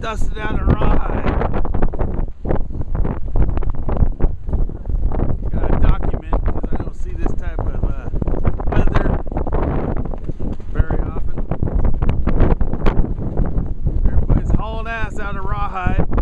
dusted out a rawhide. Gotta document because I don't see this type of weather very often. Everybody's hauling ass out of rawhide.